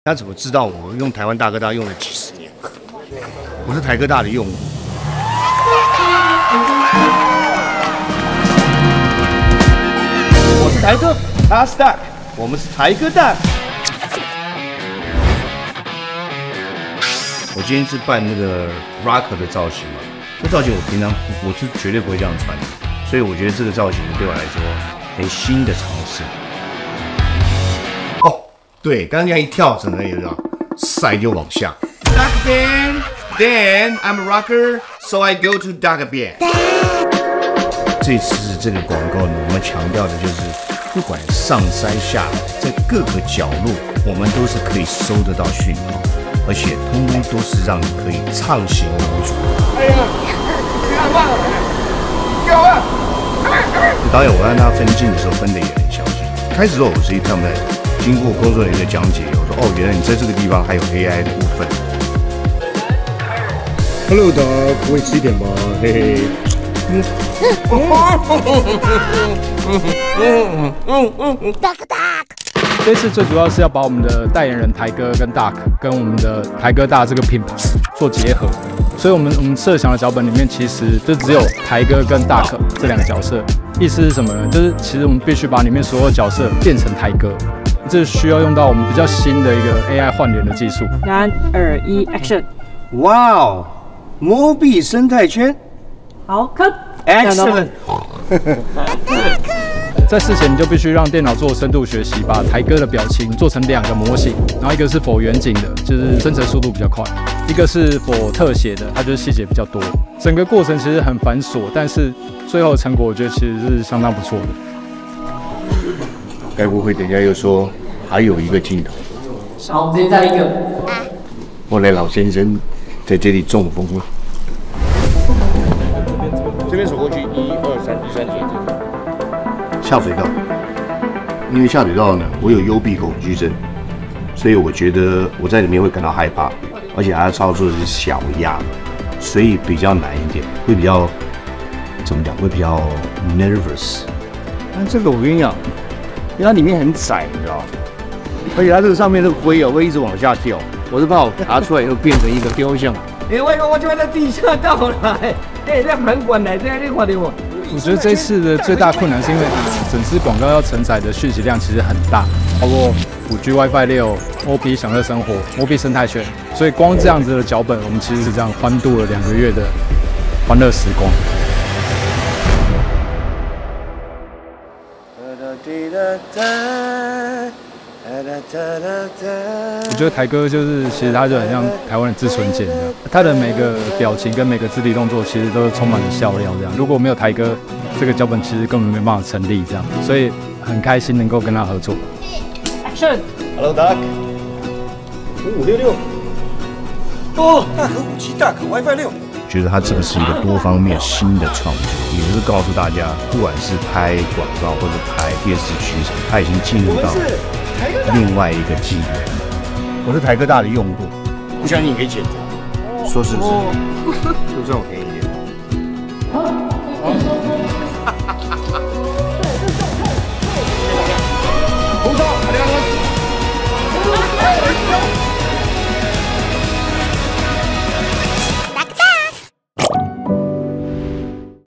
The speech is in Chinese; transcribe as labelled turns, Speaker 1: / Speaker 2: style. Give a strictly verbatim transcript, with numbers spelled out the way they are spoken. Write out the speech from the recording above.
Speaker 1: 他怎么知道我用台湾大哥大用了几十年？我是台哥大的用户。我是台哥，他是大，我们是台哥大。我今天是扮那个 rocker 的造型嘛，这造型我平常我是绝对不会这样穿的，所以我觉得这个造型对我来说很新的尝试。哦，对，刚刚这样一跳，整个人有点塞就往下。Duck band, then I'm a rocker, so I go to duck band。这次这个广告呢，我们强调的就是，不管上山下海，在各个角落，我们都是可以收得到讯号。而且通通都是让你可以畅行无阻。哎呀，太棒了！够了！导演，我让他分镜的时候分的也很小心。开始的时候我是一看不太懂，经过工作人员的讲解，我说哦，原来你在这个地方还有 A I 的部分。Hello， 大家不会吃一点吗？嘿嘿。嗯
Speaker 2: 嗯嗯嗯嗯 ，duck duck。这次最主要是要把我们的代言人台哥跟 Duck 跟我们的台哥大这个品牌做结合，所以我们我们设想的脚本里面其实就只有台哥跟 Duck 这两个角色。意思是什么呢？就是其实我们必须把里面所有角色变成台哥，这需要用到我们比较新的一个 A I 换脸的技术。
Speaker 3: 三二一 ，Action！
Speaker 1: 哇哦，摩币生态圈。
Speaker 3: 好 ，Cut！Excellent！
Speaker 2: 在事前你就必须让电脑做深度学习，把台哥的表情做成两个模型，然后一个是否远景的，就是生成速度比较快；一个是否特写的，它就是细节比较多。整个过程其实很繁琐，但是最后的成果我觉得其实是相当不错的。
Speaker 1: 该不会等一下又说还有一个镜头？
Speaker 3: 好，直接再一个。
Speaker 1: 后来老先生在这里中风了。这边走过去，一二三，第三节这个。下水道，因为下水道呢，我有幽闭恐惧症，所以我觉得我在里面会感到害怕，而且它操作的是小鸭，所以比较难一点，会比较怎么讲？会比较 nervous。但这个我跟你讲，因为它里面很窄，你知道吗？而且它这个上面这个灰哦，会一直往下掉，我是怕我爬出来以后变成一个雕像。
Speaker 4: 哎，我我就在地下道了，哎，这盘管来，这你看到我。
Speaker 2: 我觉得这次的最大困难是因为整支广告要承载的讯息量其实很大，包括五 G、WiFi 六、O P 享乐生活、O P 生态圈，所以光这样子的脚本，我们其实是这样欢度了两个月的欢乐时光。我觉得台哥就是，其实他就很像台湾的志村健这样，他的每个表情跟每个肢体动作，其实都充满了笑料这样。如果没有台哥，这个脚本其实根本没办法成立这样，所以很开心能够跟他合作。
Speaker 4: Action！Hello Duck， 五五六六。哦，大可五 G， 大可 WiFi 六。
Speaker 1: 觉得他这个是一个多方面新的创作，也就是告诉大家，不管是拍广告或者拍电视剧，他已经进入到另外一个纪元。我是台哥大的用户，不相信你可以检查，说是不是？就这种可以。